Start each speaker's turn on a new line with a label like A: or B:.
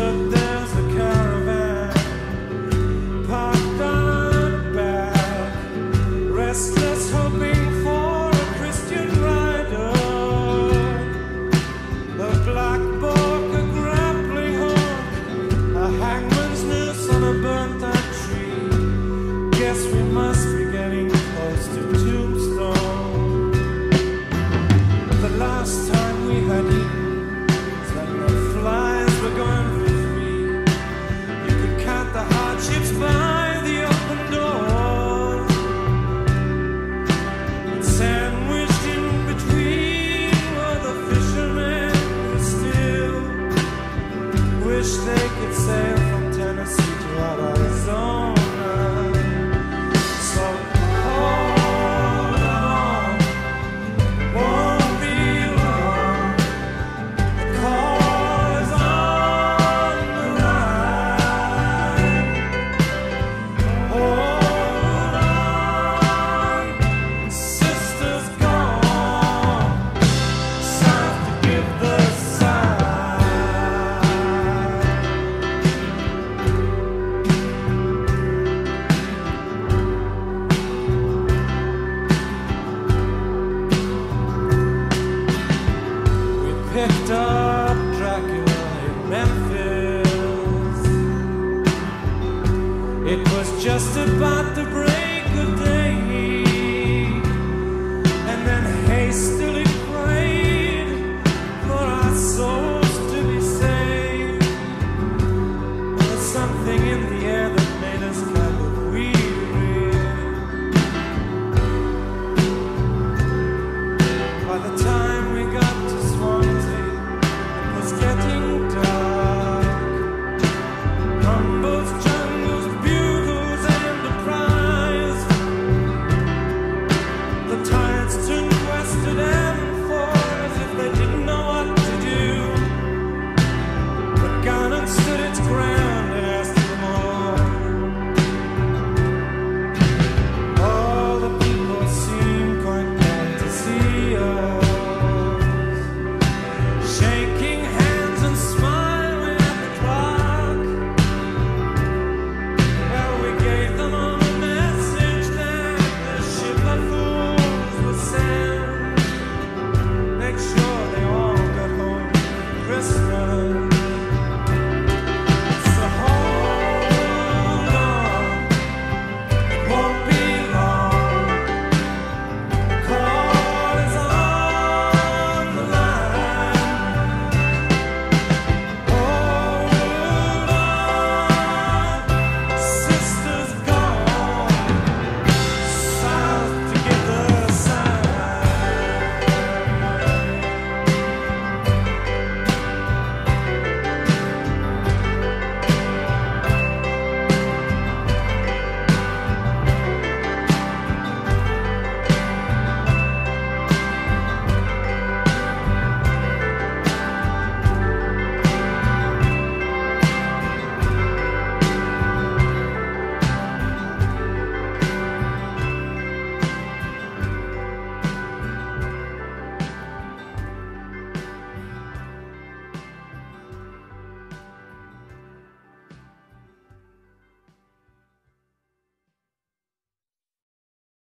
A: up there's a caravan parked on a back, restless, hoping for a Christian rider. A black book, a grappling hook, a hangman's noose on a burnt-out tree. Guess we must be getting close to Tombstone. The last time we had eaten, when the flies were going for free, you could count the hardships by the open door. And sandwiched in between were the fishermen who still wish they